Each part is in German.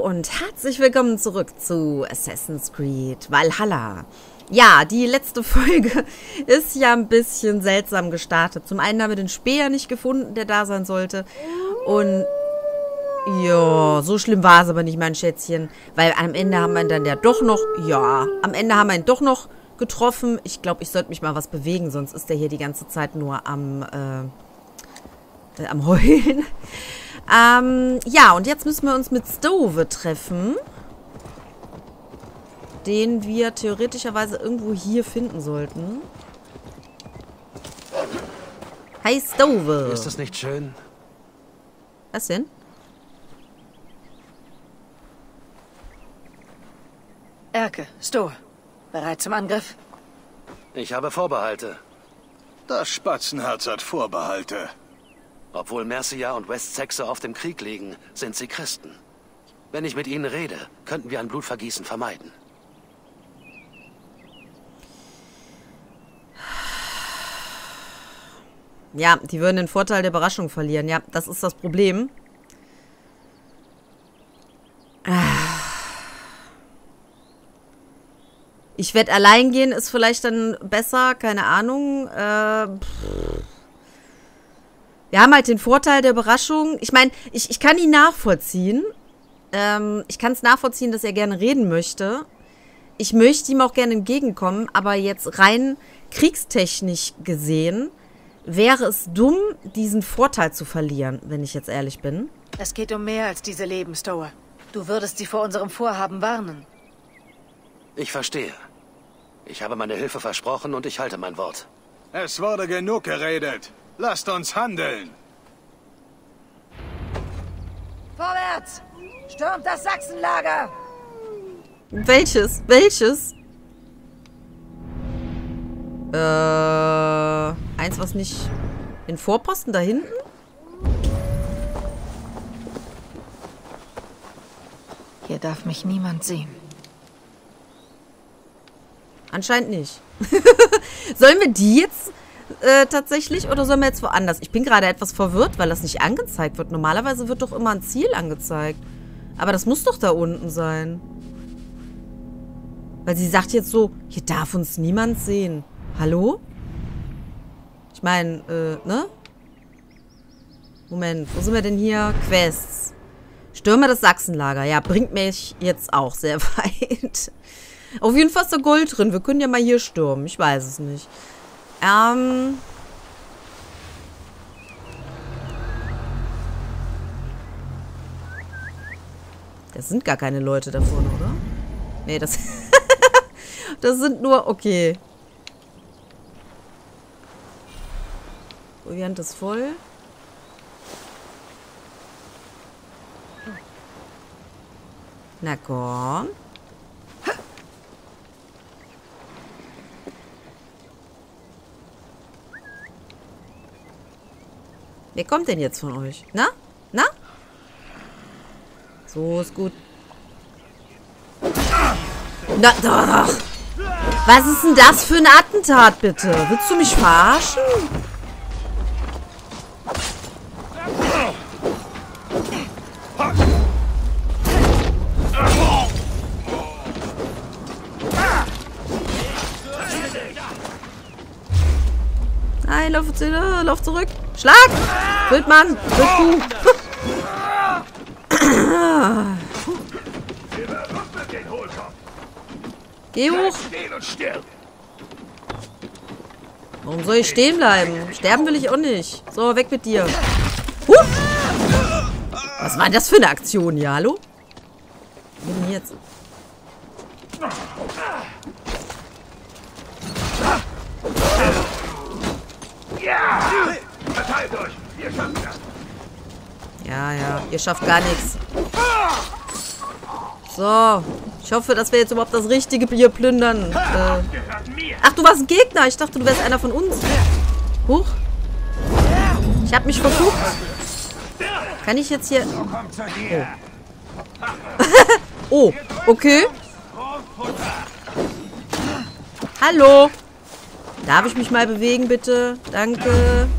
und herzlich willkommen zurück zu Assassin's Creed Valhalla. Ja, die letzte Folge ist ja ein bisschen seltsam gestartet. Zum einen haben wir den Speer nicht gefunden, der da sein sollte. Und ja, so schlimm war es aber nicht, mein Schätzchen. Weil am Ende haben wir ihn dann ja doch noch, am Ende haben wir ihn doch noch getroffen. Ich glaube, ich sollte mich mal was bewegen, sonst ist der hier die ganze Zeit nur am Heulen. Ja, und jetzt müssen wir uns mit Stove treffen. Den wir theoretischerweise irgendwo hier finden sollten. Hi, Stove. Ist das nicht schön? Was denn? Erke, Stowe. Bereit zum Angriff? Ich habe Vorbehalte. Das Spatzenherz hat Vorbehalte. Obwohl Mercia und West Saxe auf dem Krieg liegen, sind sie Christen. Wenn ich mit ihnen rede, könnten wir ein Blutvergießen vermeiden. Ja, die würden den Vorteil der Überraschung verlieren. Ja, das ist das Problem. Ich werde allein gehen, ist vielleicht dann besser, keine Ahnung. Wir haben halt den Vorteil der Überraschung. Ich meine, ich kann ihn nachvollziehen. Ich kann es nachvollziehen, dass er gerne reden möchte. Ich möchte ihm auch gerne entgegenkommen, aber jetzt rein kriegstechnisch gesehen wäre es dumm, diesen Vorteil zu verlieren, wenn ich jetzt ehrlich bin. Es geht um mehr als diese Leben, Stowe. Du würdest sie vor unserem Vorhaben warnen. Ich verstehe. Ich habe meine Hilfe versprochen und ich halte mein Wort. Es wurde genug geredet. Lasst uns handeln. Vorwärts! Stürmt das Sachsenlager! Welches? Welches? Eins, was nicht... Den Vorposten da hinten? Hier darf mich niemand sehen. Anscheinend nicht. Sollen wir die jetzt tatsächlich oder sollen wir jetzt woanders? Ich bin gerade etwas verwirrt, weil das nicht angezeigt wird. Normalerweise wird doch immer ein Ziel angezeigt. Aber das muss doch da unten sein. Weil sie sagt jetzt so, hier darf uns niemand sehen. Hallo? Ich meine, ne? Moment, wo sind wir denn hier? Quests. Stürme das Sachsenlager. Ja, bringt mich jetzt auch sehr weit. Auf jeden Fall ist da Gold drin. Wir können ja mal hier stürmen. Ich weiß es nicht. Da sind gar keine Leute da vorne, oder? Nee, das... das sind nur... Okay. Proviant ist voll. Na komm. Wer kommt denn jetzt von euch? Na? Na? So ist gut. Na, doch. Was ist denn das für ein Attentat, bitte? Willst du mich verarschen? Nein, lauf zurück. Schlag! Wildmann! Wildkuh! Geh hoch! Warum soll ich stehen bleiben? Sterben will ich auch nicht. So, weg mit dir. Was war denn das für eine Aktion hier? Hallo? Was ist denn jetzt? Ja, ihr schafft gar nichts. So, ich hoffe, dass wir jetzt überhaupt das richtige Bier plündern. Ach, du warst ein Gegner. Ich dachte, du wärst einer von uns. Huch. Ich habe mich verguckt. Kann ich jetzt hier... Oh. Oh, okay. Hallo. Darf ich mich mal bewegen, bitte? Danke.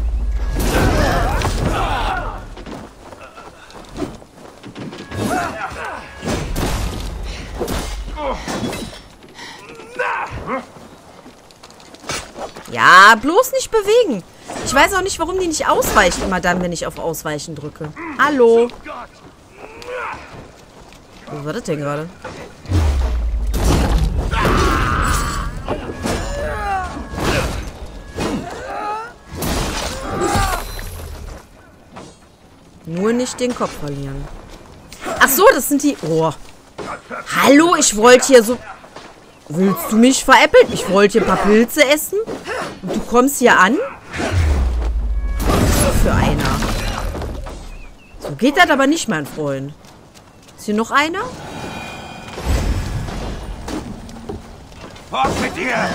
Ja, bloß nicht bewegen. Ich weiß auch nicht, warum die nicht ausweichen immer dann, wenn ich auf Ausweichen drücke. Hallo. Wo war das denn gerade? Nur nicht den Kopf verlieren. Ach so, das sind die... Oh. Hallo, ich wollte hier so... Willst du mich veräppeln? Ich wollte hier ein paar Pilze essen. Und du kommst hier an? Was ist das für einer? So geht das aber nicht, mein Freund. Ist hier noch einer? Fort mit dir!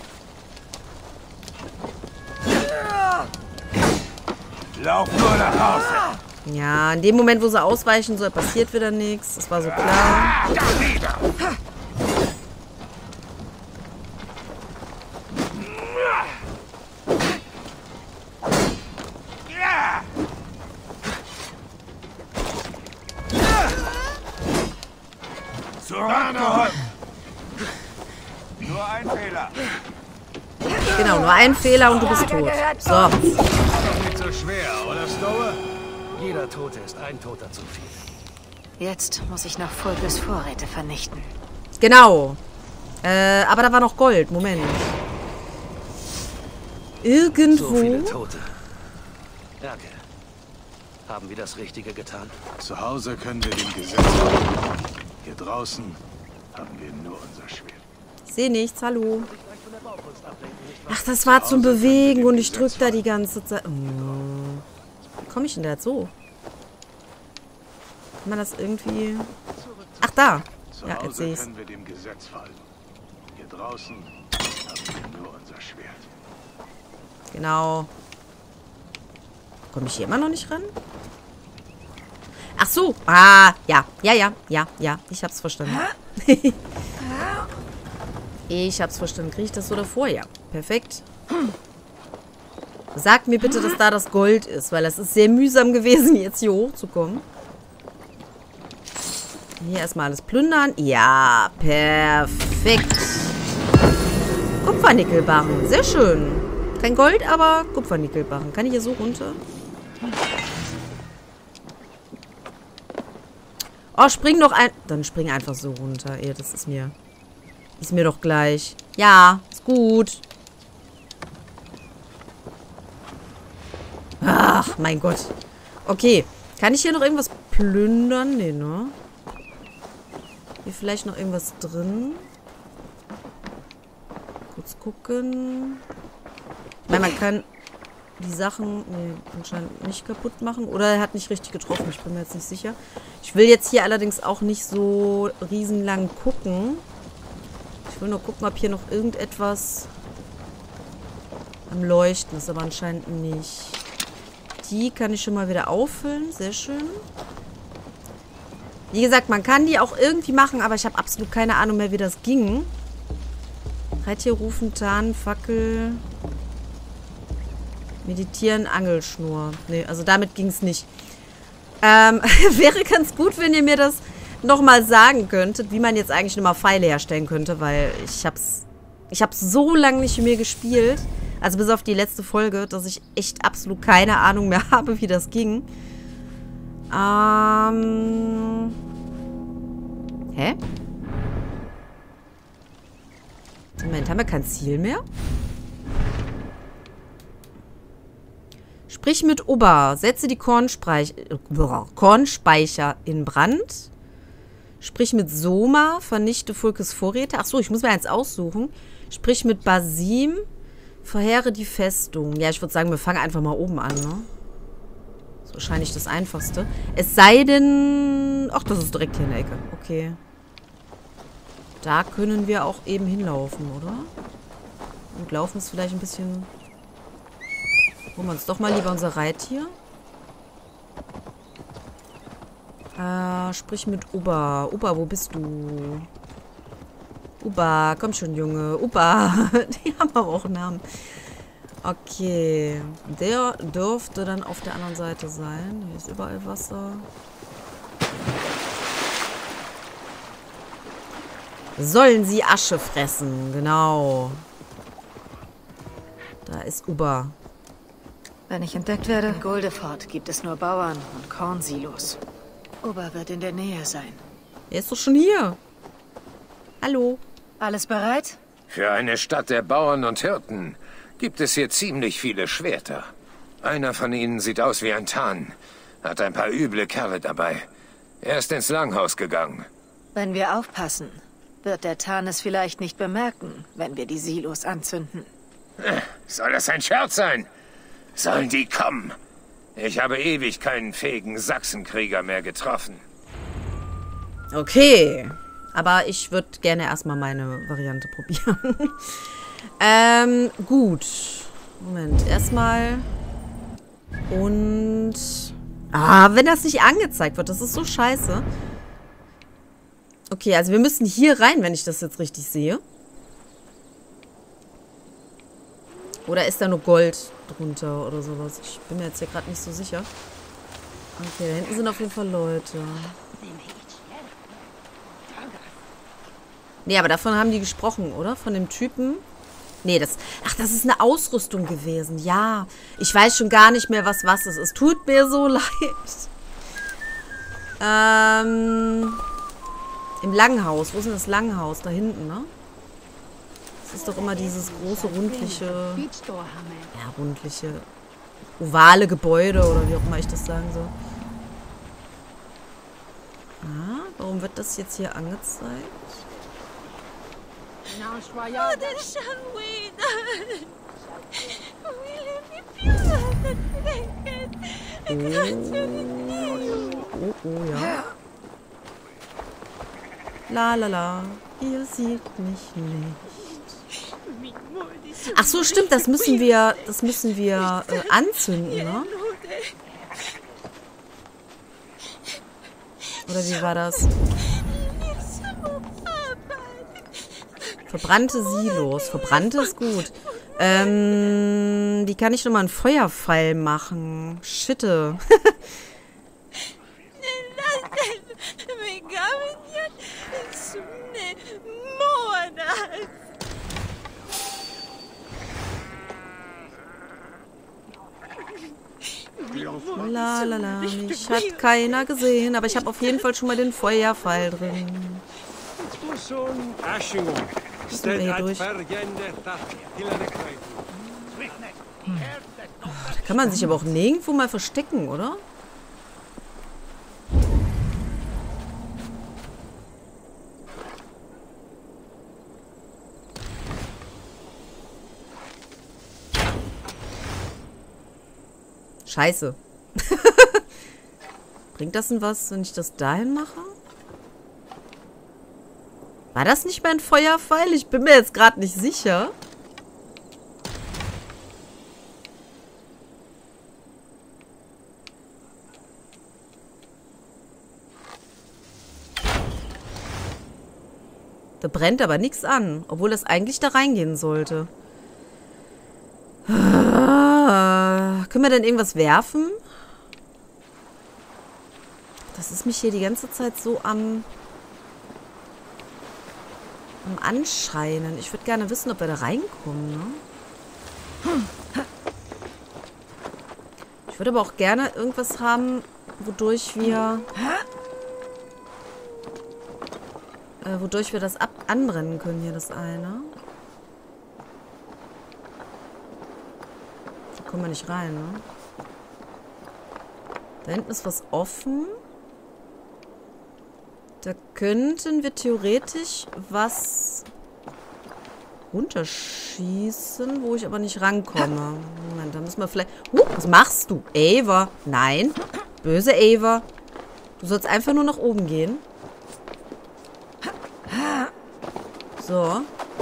Lauf nur nach Hause! Ja, in dem Moment, wo sie ausweichen soll, passiert wieder nichts. Das war so klar. Da wieder! Nur ein Fehler. Genau, nur ein Fehler und du bist tot. So. Nicht so schwer, oder Stowe? Jeder Tote ist ein Toter zu viel. Jetzt muss ich noch Fulkes Vorräte vernichten. Genau. Aber da war noch Gold. Moment. Irgendwo. So viele Tote. Erke, haben wir das Richtige getan? Zu Hause können wir dem Gesetz folgen. Hier draußen haben wir nur unser Schwert. Ich sehe nichts. Hallo. Ach, das war zum Bewegen und ich drück da die ganze Zeit. Wie komme ich denn da jetzt so? Kann man das irgendwie... Ach, da. Zu Ja, jetzt Hause sehe ich's. können wir dem Gesetz folgen. Hier draußen haben wir nur unser Schwert. Genau. Komme ich hier immer noch nicht ran? Ach so. Ah, ja. Ja. Ich hab's verstanden. Ich hab's verstanden. Kriege ich das so davor? Ja. Perfekt. Sag mir bitte, dass da das Gold ist, weil das ist sehr mühsam gewesen, jetzt hier hochzukommen. Hier erstmal alles plündern. Ja, perfekt. Kupfernickelbarren. Sehr schön. Kein Gold, aber Kupfernickelbarren. Kann ich hier so runter? Oh, spring doch ein... Dann spring einfach so runter. Ey, das ist mir... Ist mir doch gleich. Ja, ist gut. Ach, mein Gott. Okay. Kann ich hier noch irgendwas plündern? Nee, ne? Hier vielleicht noch irgendwas drin. Kurz gucken. Ich meine, man kann die Sachen anscheinend nicht kaputt machen. Oder er hat nicht richtig getroffen. Ich bin mir jetzt nicht sicher. Ich will jetzt hier allerdings auch nicht so riesenlang gucken. Ich will nur gucken, ob hier noch irgendetwas am Leuchten ist. Aber anscheinend nicht. Die kann ich schon mal wieder auffüllen. Sehr schön. Wie gesagt, man kann die auch irgendwie machen, aber ich habe absolut keine Ahnung mehr, wie das ging. Reittier rufen, Tarn, Fackel. Meditieren, Angelschnur. Nee, also damit ging es nicht. Wäre ganz gut, wenn ihr mir das nochmal sagen könntet, wie man jetzt eigentlich nochmal Pfeile herstellen könnte, weil ich hab's so lange nicht mehr gespielt, also bis auf die letzte Folge, dass ich echt absolut keine Ahnung mehr habe, wie das ging. Hä? Moment, haben wir kein Ziel mehr? Sprich mit Ubba. Setze die Kornspeicher in Brand. Sprich mit Soma. Vernichte Fulkes Vorräte. Achso, ich muss mir eins aussuchen. Sprich mit Basim. Verheere die Festung. Ja, ich würde sagen, wir fangen einfach mal oben an, ne? Das ist wahrscheinlich das Einfachste. Es sei denn... Ach, das ist direkt hier in der Ecke. Okay. Da können wir auch eben hinlaufen, oder? Und laufen ist vielleicht ein bisschen... Holen wir uns doch mal lieber unser Reittier. Sprich mit Ubba. Ubba, wo bist du? Ubba, komm schon, Junge. Ubba. Die haben aber auch einen Namen. Okay. Der dürfte dann auf der anderen Seite sein. Hier ist überall Wasser. Sollen sie Asche fressen. Genau. Da ist Uber. Wenn ich entdeckt werde, in Goldefort gibt es nur Bauern und Kornsilos. Uber wird in der Nähe sein. Er ist doch schon hier. Hallo. Alles bereit? Für eine Stadt der Bauern und Hirten gibt es hier ziemlich viele Schwerter. Einer von ihnen sieht aus wie ein Tarn, hat ein paar üble Kerle dabei. Er ist ins Langhaus gegangen. Wenn wir aufpassen, wird der Tarn es vielleicht nicht bemerken, wenn wir die Silos anzünden. Soll das ein Scherz sein? Sollen die kommen? Ich habe ewig keinen fähigen Sachsenkrieger mehr getroffen. Okay. Aber ich würde gerne erstmal meine Variante probieren. Gut. Moment. Erstmal. Und... wenn das nicht angezeigt wird. Das ist so scheiße. Okay, also wir müssen hier rein, wenn ich das jetzt richtig sehe. Oder ist da nur Gold drunter oder sowas? Ich bin mir jetzt hier gerade nicht so sicher. Okay, da hinten sind auf jeden Fall Leute. Nee, aber davon haben die gesprochen, oder? Von dem Typen. Nee, das... Ach, das ist eine Ausrüstung gewesen. Ja. Ich weiß schon gar nicht mehr, was ist. Es tut mir so leid. Im Langhaus. Wo ist denn das Langhaus? Da hinten, ne? Das ist doch immer dieses große, rundliche... Ja, rundliche... ovale Gebäude, oder wie auch immer ich das sagen soll. Warum wird das jetzt hier angezeigt? Oh, ja. La la la, ihr sieht mich nicht. Ach so, stimmt, das müssen wir anzünden, ne? Oder wie war das? Verbrannte Silos. Verbrannte ist gut. Wie kann ich nochmal einen Feuerpfeil machen? Schitte. La, mich hat keiner gesehen, aber ich habe auf jeden Fall schon mal den Feuerpfeil drin. Müssen wir hier durch? Da kann man sich aber auch nirgendwo mal verstecken, oder? Scheiße. Bringt das denn was, wenn ich das dahin mache? War das nicht mein Feuerpfeil? Ich bin mir jetzt gerade nicht sicher. Da brennt aber nichts an, obwohl das eigentlich da reingehen sollte. Können wir denn irgendwas werfen? Das ist mich hier die ganze Zeit so am Anscheinen. Ich würde gerne wissen, ob wir da reinkommen, ne? Ich würde aber auch gerne irgendwas haben, wodurch wir das anbrennen können, hier das eine. Da kommen wir nicht rein, ne? Da hinten ist was offen. Da könnten wir theoretisch was runterschießen, wo ich aber nicht rankomme. Moment, da müssen wir vielleicht... was machst du? Ava. Nein. Böse Ava. Du sollst einfach nur nach oben gehen. So.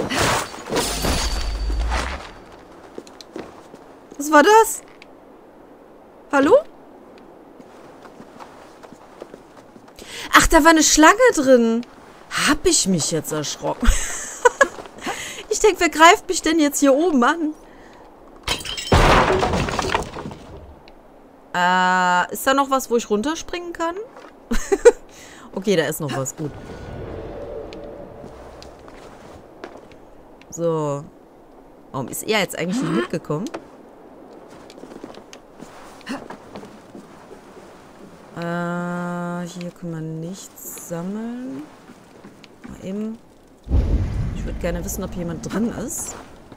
Was war das? Hallo? Ach, da war eine Schlange drin. Hab ich mich jetzt erschrocken. Ich denke, wer greift mich denn jetzt hier oben an? Ist da noch was, wo ich runterspringen kann? Okay, da ist noch was. Gut. So. Warum ist er jetzt eigentlich nicht mitgekommen? Hier können wir nichts sammeln. Mal eben. Ich würde gerne wissen, ob jemand drin ist.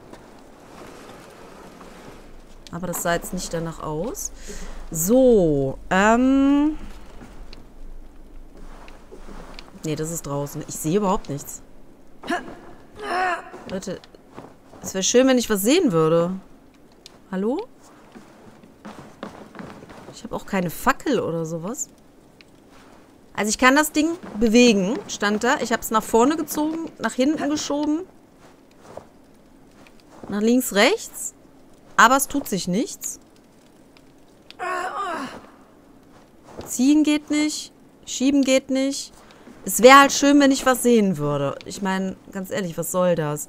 Aber das sah jetzt nicht danach aus. So, nee, das ist draußen. Ich sehe überhaupt nichts. Leute, es wäre schön, wenn ich was sehen würde. Hallo? Ich habe auch keine Fackel oder sowas. Also ich kann das Ding bewegen, stand da. Ich habe es nach vorne gezogen, nach hinten geschoben. Nach links, rechts. Aber es tut sich nichts. Ziehen geht nicht. Schieben geht nicht. Es wäre halt schön, wenn ich was sehen würde. Ich meine, ganz ehrlich, was soll das?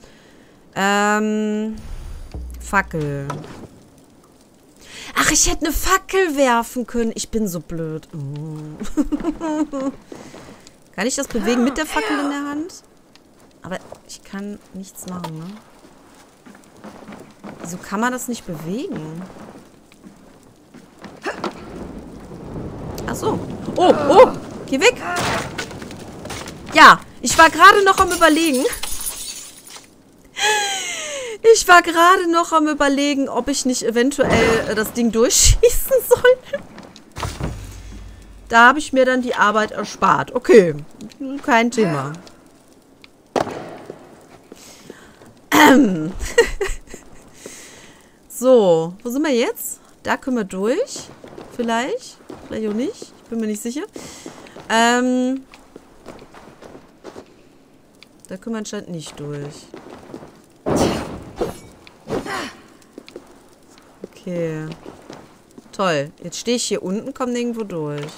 Fackel. Ach, ich hätte eine Fackel werfen können. Ich bin so blöd. Oh. Kann ich das bewegen mit der Fackel in der Hand? Aber ich kann nichts machen, ne? Wieso kann man das nicht bewegen? Ach so. Oh, oh. Geh weg. Ja, ich war gerade noch am Überlegen. Ich war gerade noch am Überlegen, ob ich nicht eventuell das Ding durchschießen soll. Da habe ich mir dann die Arbeit erspart. Okay, kein Thema. So, wo sind wir jetzt? Da können wir durch. Vielleicht. Vielleicht auch nicht. Ich bin mir nicht sicher. Da können wir anscheinend nicht durch. Okay. Toll. Jetzt stehe ich hier unten, komme nirgendwo durch.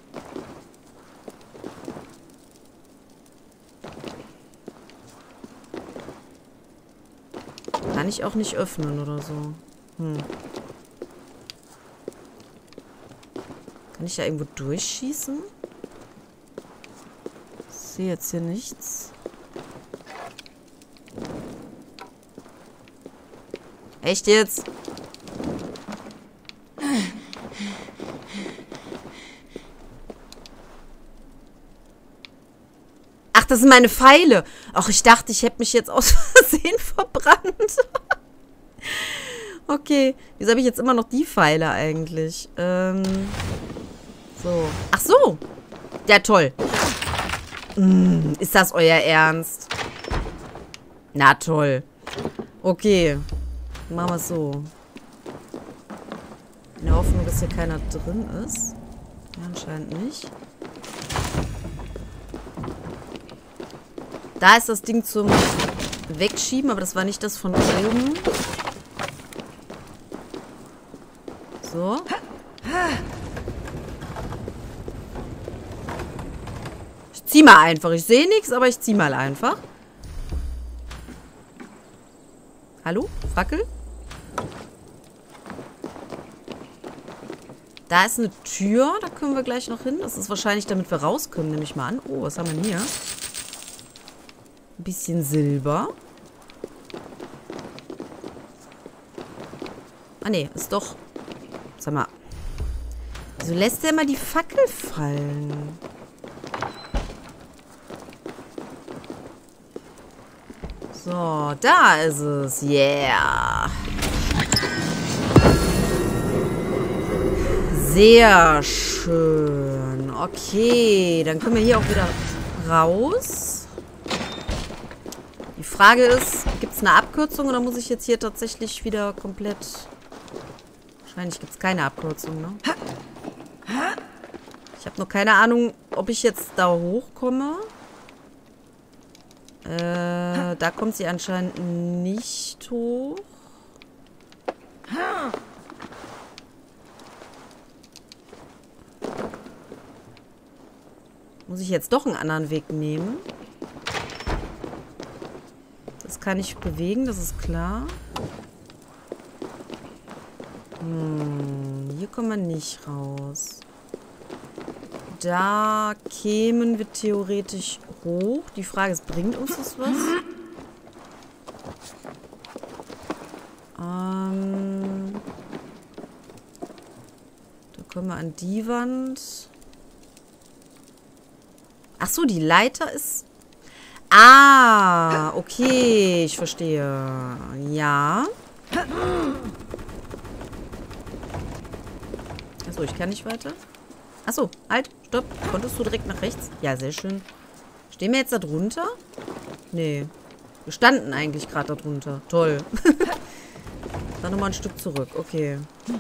Kann ich auch nicht öffnen oder so. Kann ich da irgendwo durchschießen? Ich sehe jetzt hier nichts. Echt jetzt? Ach, das sind meine Pfeile. Ach, ich dachte, ich hätte mich jetzt aus Versehen verbrannt. Okay. Wieso habe ich jetzt immer noch die Pfeile eigentlich? So. Ach so. Ja, toll. Ist das euer Ernst? Na, toll. Okay. Machen wir es so. In der Hoffnung, dass hier keiner drin ist. Ja, anscheinend nicht. Da ist das Ding zum Wegschieben, aber das war nicht das von oben. So. Ich zieh mal einfach. Ich sehe nichts, aber ich zieh mal einfach. Hallo? Fackel? Da ist eine Tür. Da können wir gleich noch hin. Das ist wahrscheinlich, damit wir raus können, nehme ich mal an. Oh, was haben wir denn hier? Ein bisschen Silber. Ah, nee, ist doch... Sag mal. Wieso lässt der immer die Fackel fallen? So, da ist es. Yeah. Sehr schön. Okay, dann können wir hier auch wieder raus. Die Frage ist, gibt es eine Abkürzung oder muss ich jetzt hier tatsächlich wieder komplett... Wahrscheinlich gibt es keine Abkürzung, ne? Ich habe noch keine Ahnung, ob ich jetzt da hochkomme. Da kommt sie anscheinend nicht hoch. Muss ich jetzt doch einen anderen Weg nehmen? Das kann ich bewegen, das ist klar. Hier kommen wir nicht raus. Da kämen wir theoretisch hoch. Die Frage ist, bringt uns das was? Da kommen wir an die Wand. Ach so, die Leiter ist... Ah, okay, ich verstehe. Ja. Achso, ich kann nicht weiter. Achso, halt, stopp. Konntest du direkt nach rechts? Ja, sehr schön. Stehen wir jetzt da drunter? Nee. Wir standen eigentlich gerade da drunter. Toll. Dann nochmal ein Stück zurück. Okay.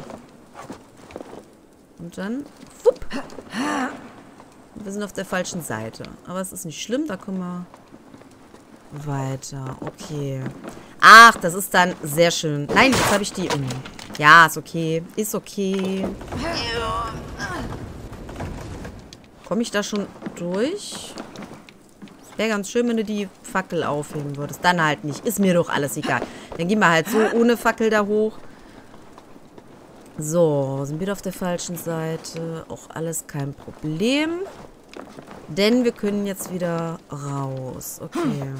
Und dann... Wupp. Wir sind auf der falschen Seite. Aber es ist nicht schlimm. Da kommen wir weiter. Okay. Ach, das ist dann sehr schön. Nein, jetzt habe ich die... Ja, ist okay. Ist okay. Komme ich da schon durch? Wäre ganz schön, wenn du die Fackel aufheben würdest. Dann halt nicht. Ist mir doch alles egal. Dann gehen wir halt so ohne Fackel da hoch. So, sind wir auf der falschen Seite. Auch alles kein Problem. Denn wir können jetzt wieder raus. Okay.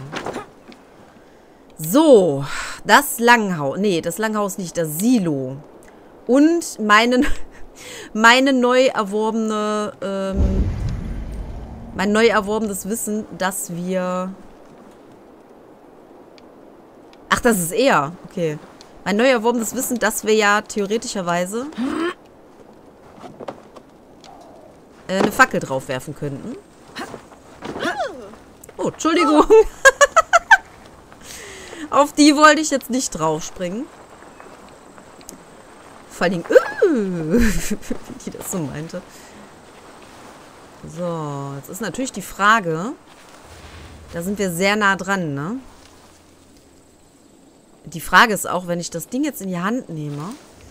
So, das Langhaus. Nee, das Langhaus nicht, das Silo. Und meine neu erworbene... mein neu erworbenes Wissen, dass wir... Ach, das ist er. Okay. Mein neu erworbenes Wissen, dass wir ja theoretischerweise eine Fackel drauf werfen könnten. Oh, Entschuldigung. Auf die wollte ich jetzt nicht draufspringen. Vor allen Dingen, wie die das so meinte. So, jetzt ist natürlich die Frage, da sind wir sehr nah dran, ne? Die Frage ist auch, wenn ich das Ding jetzt in die Hand nehme,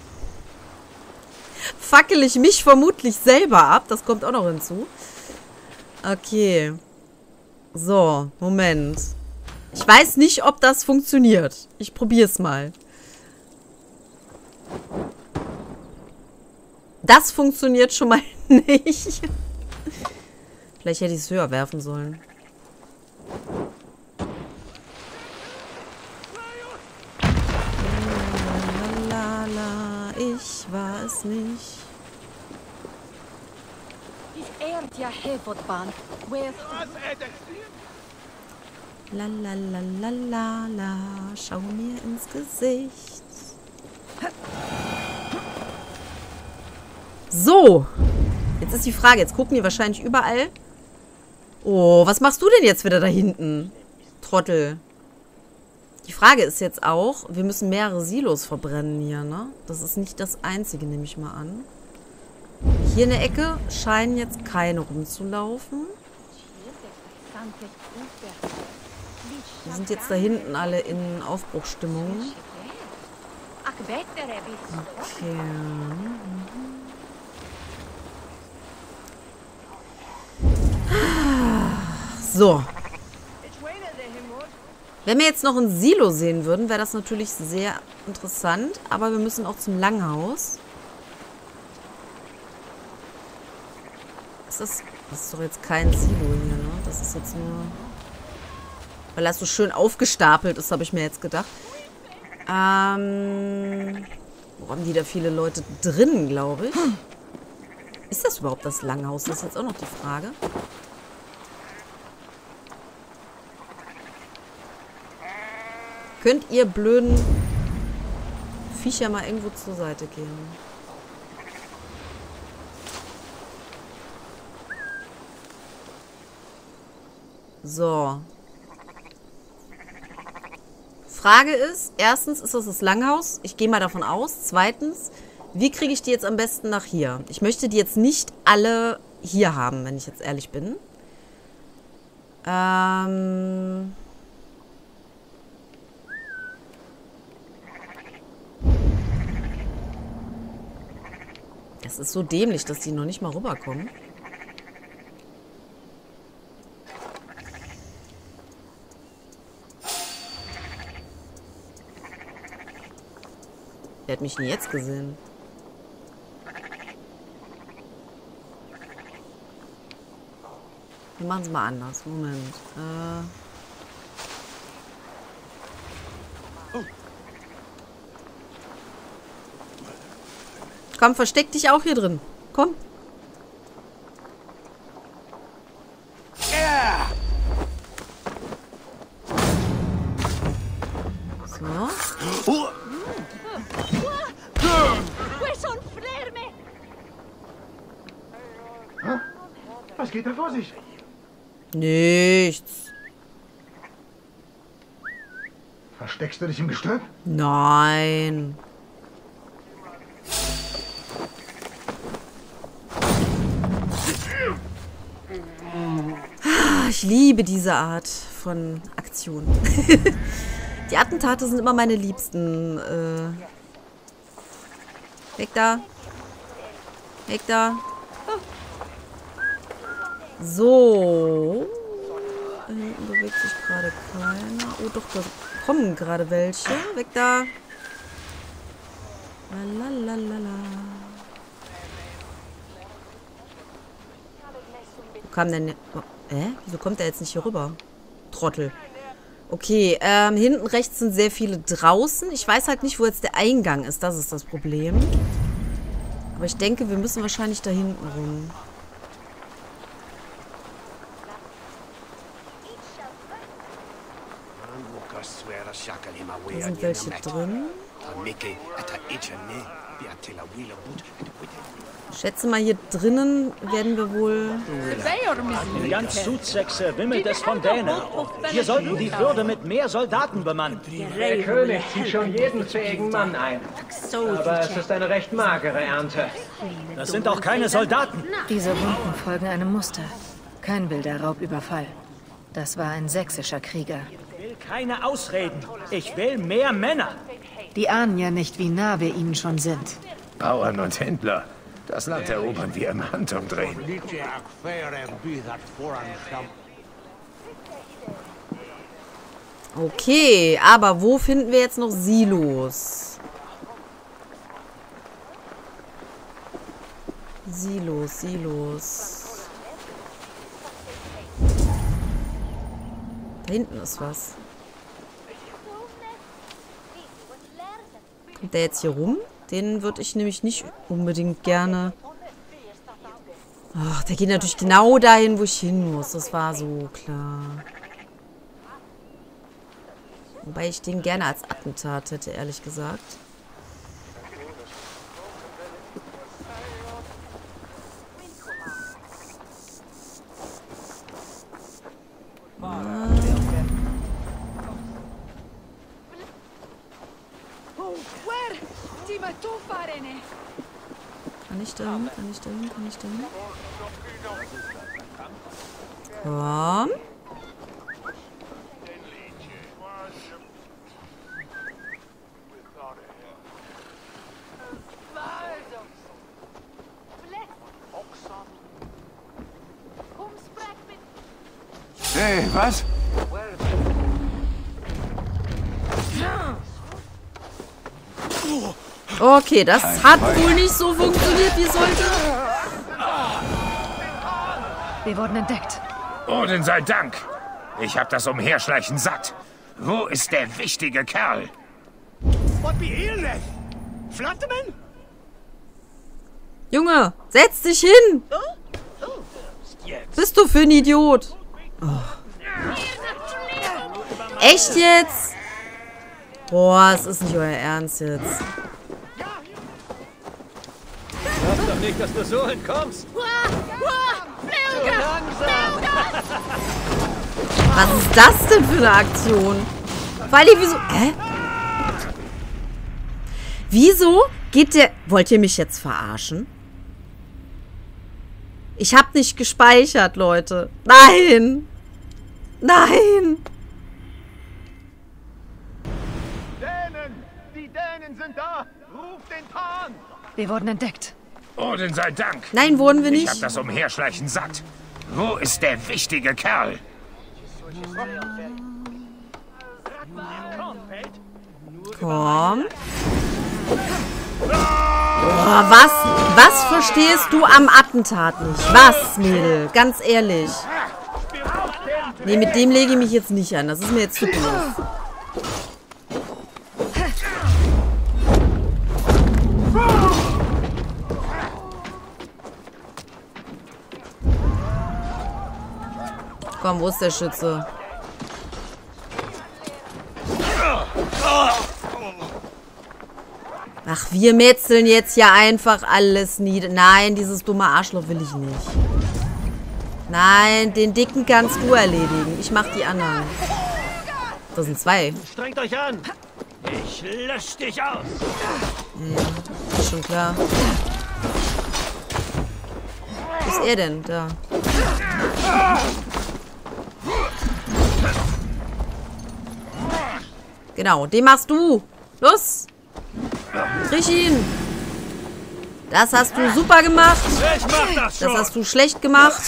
fackel ich mich vermutlich selber ab. Das kommt auch noch hinzu. Okay. So, Moment. Ich weiß nicht, ob das funktioniert. Ich probiere es mal. Das funktioniert schon mal nicht. Vielleicht hätte ich es höher werfen sollen. Lalala, ich war es nicht. Lalalala, schau mir ins Gesicht. So. Jetzt ist die Frage, jetzt gucken die wahrscheinlich überall. Oh, was machst du denn jetzt wieder da hinten? Trottel. Die Frage ist jetzt auch, wir müssen mehrere Silos verbrennen hier, ne? Das ist nicht das einzige, nehme ich mal an. Hier in der Ecke scheinen jetzt keine rumzulaufen. Wir sind jetzt da hinten alle in Aufbruchsstimmung. Okay. So. Wenn wir jetzt noch ein Silo sehen würden, wäre das natürlich sehr interessant. Aber wir müssen auch zum Langhaus. Das ist doch jetzt kein Silo hier, ne? Das ist jetzt nur... Weil das so schön aufgestapelt ist, habe ich mir jetzt gedacht. Wo haben die da viele Leute drin, glaube ich? Ist das überhaupt das Langhaus? Das ist jetzt auch noch die Frage. Könnt ihr blöden Viecher mal irgendwo zur Seite gehen? So. Frage ist, erstens, ist das Langhaus? Ich gehe mal davon aus. Zweitens, wie kriege ich die jetzt am besten nach hier? Ich möchte die jetzt nicht alle hier haben, wenn ich jetzt ehrlich bin. Das ist so dämlich, dass die noch nicht mal rüberkommen. Der hat mich nie jetzt gesehen. Wir machen es mal anders. Moment. Komm, versteck dich auch hier drin. Komm. So. Was geht da vor sich? Nichts. Versteckst du dich im Gestrüpp? Nein. Ich liebe diese Art von Aktion. Die Attentate sind immer meine Liebsten. Weg da. Weg da. So. Da hinten bewegt sich gerade keiner. Oh doch, da kommen gerade welche. Weg da. Lalalala. Wo kam denn... Oh, wieso kommt er jetzt nicht hier rüber? Trottel. Okay, hinten rechts sind sehr viele draußen. Ich weiß halt nicht, wo jetzt der Eingang ist. Das ist das Problem. Aber ich denke, wir müssen wahrscheinlich da hinten rum. Da sind welche drin. Ich schätze mal, hier drinnen werden wir wohl... In ganz Sud-Sexe wimmelt es von Dänen. Wir sollten die Würde mit mehr Soldaten bemannen. Der König zieht schon jeden fähigen Mann ein. Aber es ist eine recht magere Ernte. Das sind auch keine Soldaten. Diese Wunden folgen einem Muster. Kein wilder Raubüberfall. Das war ein sächsischer Krieger. Ich will keine Ausreden. Ich will mehr Männer. Die ahnen ja nicht, wie nah wir ihnen schon sind. Bauern und Händler. Das Land erobern wir im Handumdrehen. Okay, aber wo finden wir jetzt noch Silos? Silos. Da hinten ist was. Kommt der jetzt hier rum? Den würde ich nämlich nicht unbedingt gerne... Ach, der geht natürlich genau dahin, wo ich hin muss. Das war so klar. Wobei ich den gerne als Attentat hätte, ehrlich gesagt. Kann ich da hin? Komm. Hey, was? Okay, das hat wohl nicht so funktioniert, wie sollte. Wir wurden entdeckt. Odin sei Dank. Ich hab das Umherschleichen satt. Wo ist der wichtige Kerl? Junge, setz dich hin. Bist du für ein Idiot? Oh. Echt jetzt? Boah, es ist nicht euer Ernst jetzt. Glaubst doch nicht, dass du so entkommst. Was ist das denn für eine Aktion? Vor allem, wieso... Wieso geht der... Wollt ihr mich jetzt verarschen? Ich habe nicht gespeichert, Leute. Nein! Nein! Dänen! Die Dänen sind da! Ruf den Pan! Wir wurden entdeckt. Odin sei Dank. Nein, wurden wir nicht. Ich hab das Umherschleichen satt. Wo ist der wichtige Kerl? Komm. Oh, was verstehst du am Attentat nicht? Was, Mädel? Ganz ehrlich. Nee, mit dem lege ich mich jetzt nicht an. Das ist mir jetzt zu doof. Komm, wo ist der Schütze? Ach, wir metzeln jetzt ja einfach alles nieder. Nein, dieses dumme Arschloch will ich nicht. Nein, den Dicken kannst du erledigen. Ich mach die anderen. Das sind 2. Strengt euch an. Ich lösche dich aus. Ja, ist schon klar. Wo ist er denn? Da. Genau, den machst du. Los. Triech ihn. Das hast du super gemacht. Ich mach das schon. Das hast du schlecht gemacht.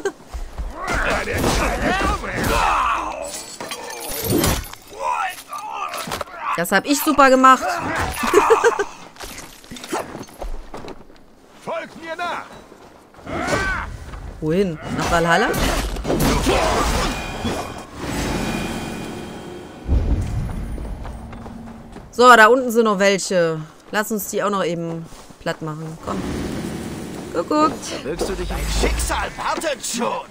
Das habe ich super gemacht. Folgt mir nach! Wohin? Nach Valhalla? So, da unten sind noch welche. Lass uns die auch noch eben platt machen. Komm. Geguckt. Wirkst du dich ein Schicksal wartet schon!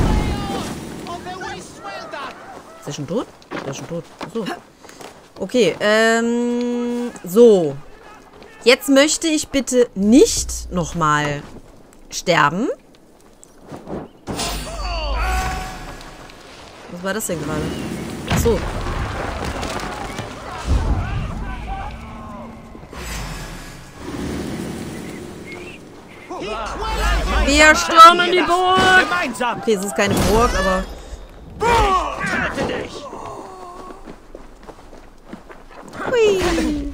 Ist der schon tot? Der ist schon tot. So. Okay, so. Jetzt möchte ich bitte nicht nochmal sterben. Was war das denn gerade? Ach so. Wir stürmen die Burg! Gemeinsam. Okay, es ist keine Burg, aber... Rette dich. Hui.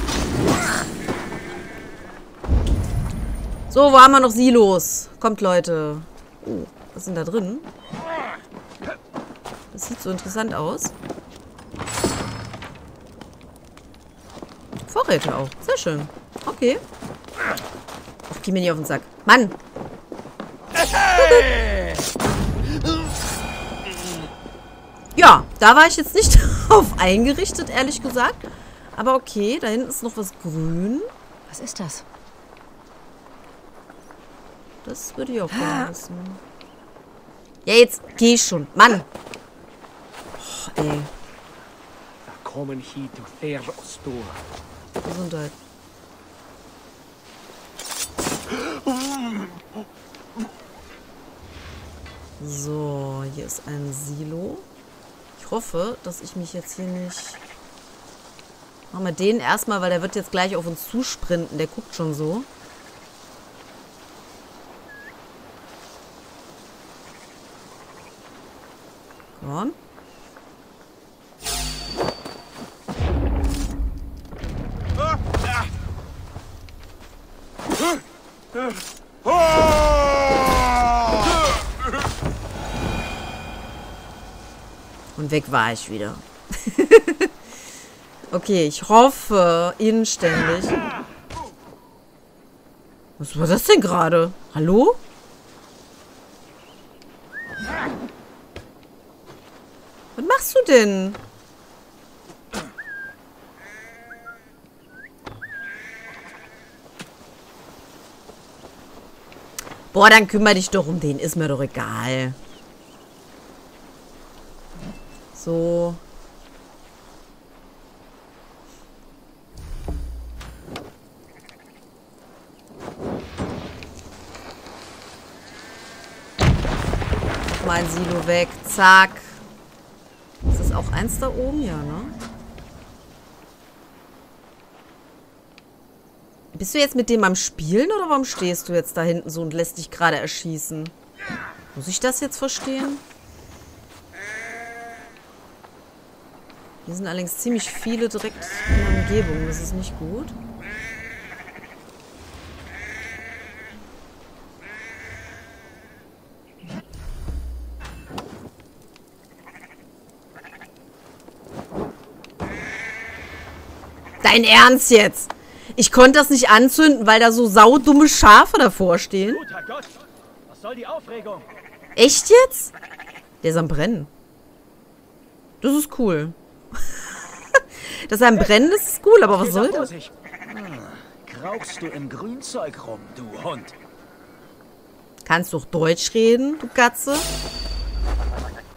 So, wo haben wir noch Silos? Kommt, Leute. Oh, was sind da drin? Das sieht so interessant aus. Vorräte auch. Sehr schön. Okay. Ich geh mir nicht auf den Sack. Mann! Ja, da war ich jetzt nicht drauf eingerichtet, ehrlich gesagt. Aber okay, da hinten ist noch was grün. Was ist das? Das würde ich auch gerne wissen. Ja, jetzt geh schon. Mann! Oh, ey. Gesundheit. So, hier ist ein Silo. Ich hoffe, dass ich mich jetzt hier nicht... Machen wir den erstmal, weil der wird jetzt gleich auf uns zusprinten. Der guckt schon so. Komm. Und weg war ich wieder. Okay, ich hoffe inständig. Was war das denn gerade? Hallo? Was machst du denn? Boah, dann kümmere dich doch um den. Ist mir doch egal. So. Mal ein Silo weg. Zack. Ist das auch eins da oben? Ja, ne? Bist du jetzt mit dem am Spielen oder warum stehst du jetzt da hinten so und lässt dich gerade erschießen? Muss ich das jetzt verstehen? Hier sind allerdings ziemlich viele direkt in der Umgebung. Das ist nicht gut. Dein Ernst jetzt? Ich konnte das nicht anzünden, weil da so saudumme Schafe davor stehen. Guter Gott, was soll die Aufregung? Echt jetzt? Der ist am Brennen. Das ist cool. Dass er am Brennen ist, ist cool, aber was soll das? Krauchst du im Grünzeug rum, du Hund? Kannst doch Deutsch reden, du Katze?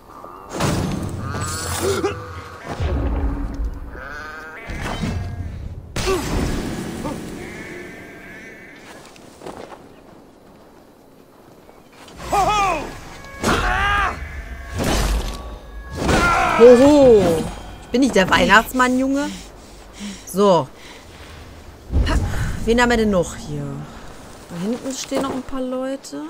Hoho! Ich bin nicht der Weihnachtsmann, Junge. So. Wen haben wir denn noch hier? Da hinten stehen noch ein paar Leute.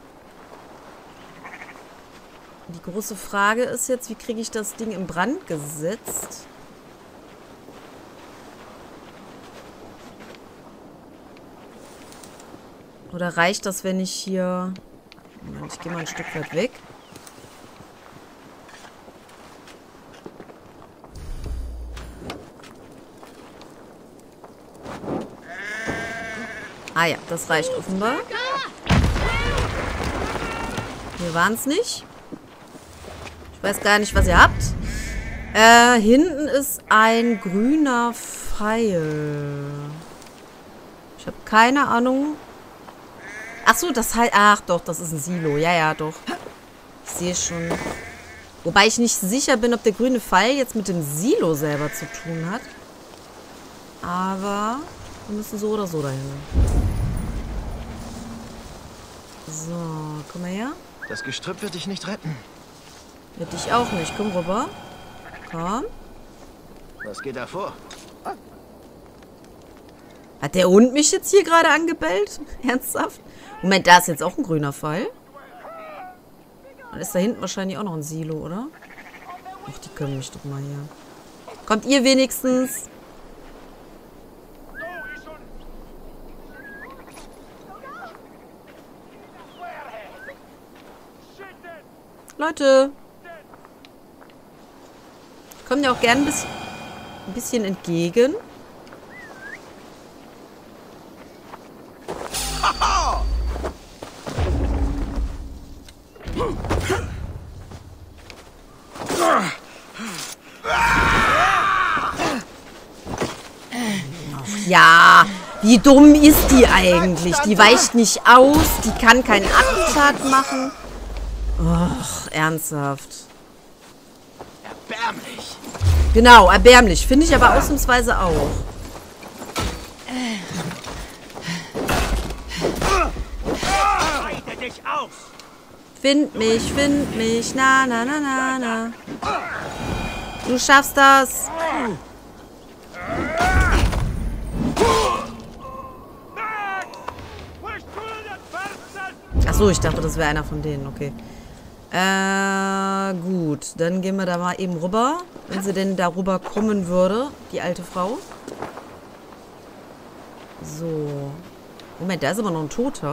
Die große Frage ist jetzt, wie kriege ich das Ding in Brand gesetzt? Oder reicht das, wenn ich hier... Moment, ich gehe mal ein Stück weit weg. Ah ja, das reicht offenbar. Wir waren es nicht. Ich weiß gar nicht, was ihr habt. Hinten ist ein grüner Pfeil. Ich habe keine Ahnung. Ach so, das heißt... Ach doch, das ist ein Silo. Ja, ja, doch. Ich sehe schon. Wobei ich nicht sicher bin, ob der grüne Pfeil jetzt mit dem Silo selber zu tun hat. Aber wir müssen so oder so dahin. So, komm mal her. Das Gestrüpp wird dich nicht retten. Wird dich auch nicht. Komm rüber. Komm. Was geht da vor? Hat der Hund mich jetzt hier gerade angebellt? Ernsthaft? Moment, da ist jetzt auch ein grüner Pfeil. Dann ist da hinten wahrscheinlich auch noch ein Silo, oder? Ach, die können mich doch mal hier. Kommt ihr wenigstens? Leute. Kommt ja auch gerne ein bisschen entgegen. Ja, wie dumm ist die eigentlich? Die weicht nicht aus, die kann keinen Attentat machen. Och, ernsthaft. Erbärmlich. Genau, erbärmlich. Finde ich aber ausnahmsweise auch. Find mich, na, na, na, na, na. Du schaffst das. Achso, ich dachte, das wäre einer von denen, okay. Gut. Dann gehen wir da mal eben rüber. Wenn sie denn darüber kommen würde, die alte Frau. So. Moment, da ist aber noch ein Toter.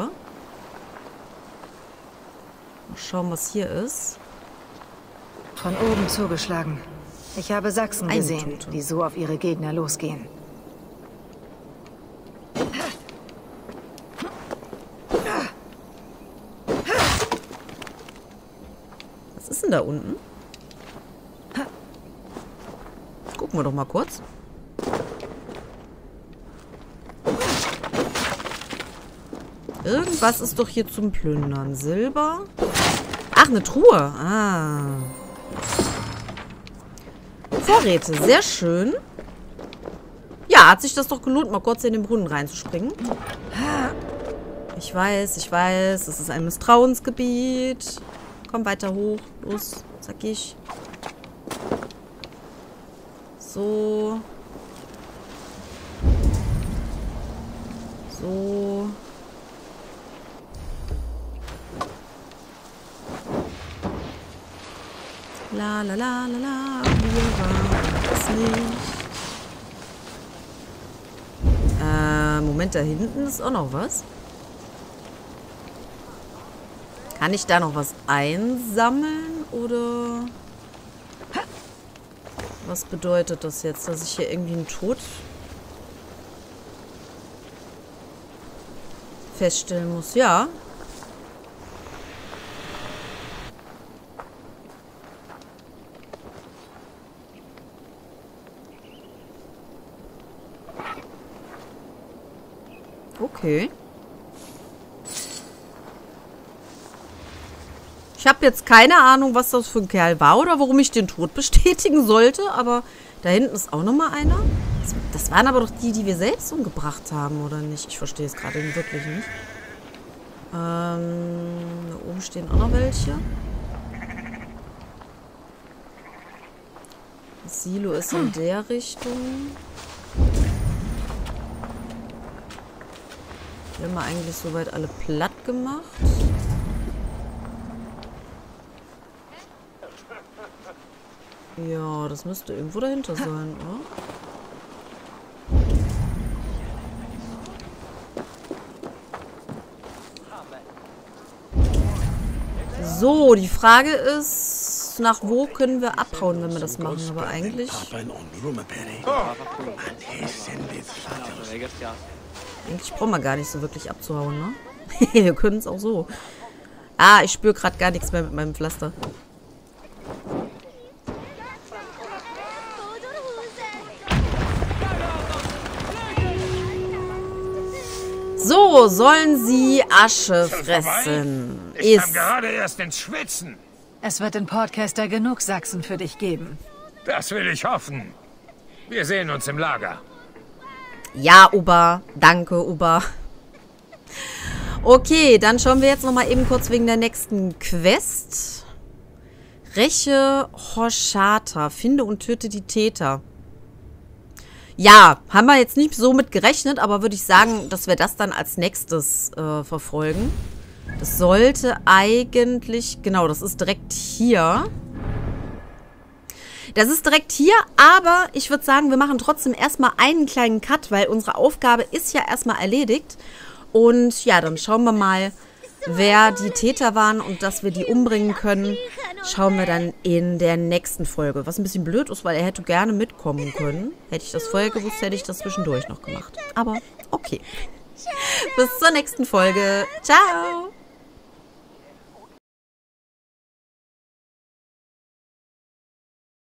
Mal schauen, was hier ist. Von oben zugeschlagen. Ich habe Sachsen Ein gesehen, Toter. die so auf ihre Gegner losgehen. Was ist denn da unten? Gucken wir doch mal kurz. Irgendwas ist doch hier zum Plündern. Silber? Ach, eine Truhe. Ah. Vorräte. Sehr schön. Ja, hat sich das doch gelohnt, mal kurz in den Brunnen reinzuspringen. Ich weiß. Es ist ein Misstrauensgebiet. Komm weiter hoch. Los, sag ich. So. So. La la la la la. Wir waren es nicht. Moment, da hinten ist auch noch was. Kann ich da noch was einsammeln? Oder was bedeutet das jetzt? Dass ich hier irgendwie einen Tod feststellen muss? Ja. Okay. Ich Ich habe jetzt keine Ahnung, was das für ein Kerl war oder warum ich den Tod bestätigen sollte, aber da hinten ist auch nochmal einer. Das waren aber doch die, die wir selbst umgebracht haben, oder nicht? Ich verstehe es gerade wirklich nicht. Da oben stehen auch noch welche. Das Silo ist in der Richtung. Wir haben eigentlich soweit alle platt gemacht. Ja, das müsste irgendwo dahinter sein, oder? So, die Frage ist, nach wo können wir abhauen, wenn wir das machen? Aber eigentlich brauchen wir gar nicht so wirklich abzuhauen, ne? Wir können es auch so. Ah, ich spüre gerade gar nichts mehr mit meinem Pflaster. So, sollen sie Asche fressen? Ich kam gerade erst ins Schwitzen. Es wird in Portcaster genug Sachsen für dich geben. Das will ich hoffen. Wir sehen uns im Lager. Ja, Ober. Danke, Ober. Okay, dann schauen wir jetzt nochmal eben kurz wegen der nächsten Quest. Räche Hoshata. Finde und töte die Täter. Ja, haben wir jetzt nicht so mit gerechnet, aber würde ich sagen, dass wir das dann als nächstes verfolgen. Das sollte eigentlich... Genau, das ist direkt hier. Das ist direkt hier, aber ich würde sagen, wir machen trotzdem erstmal einen kleinen Cut, weil unsere Aufgabe ist ja erstmal erledigt. Und ja, dann schauen wir mal, wer die Täter waren und dass wir die umbringen können, schauen wir dann in der nächsten Folge. Was ein bisschen blöd ist, weil er hätte gerne mitkommen können. Hätte ich das vorher gewusst, hätte ich das zwischendurch noch gemacht. Aber okay. Bis zur nächsten Folge. Ciao!